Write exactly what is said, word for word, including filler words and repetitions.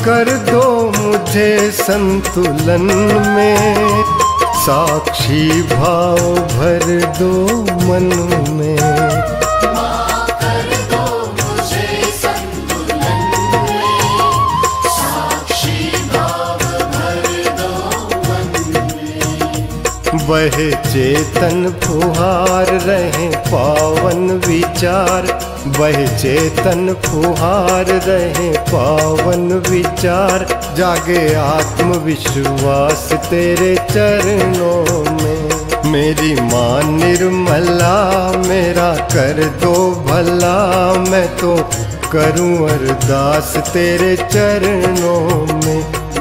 कर दो मुझे संतुलन में, साक्षी भाव भर दो मन में। माँ कर दो मुझे संतुलन में, साक्षी भाव भर दो मन में। वह चेतन फुहार रहे पावन विचार, वह चेतन फुहार रहे पावन विचार। जागे आत्मविश्वास तेरे चरणों में। मेरी माँ निर्मला मेरा कर दो भला, मैं तो करूं अरदास तेरे चरणों में।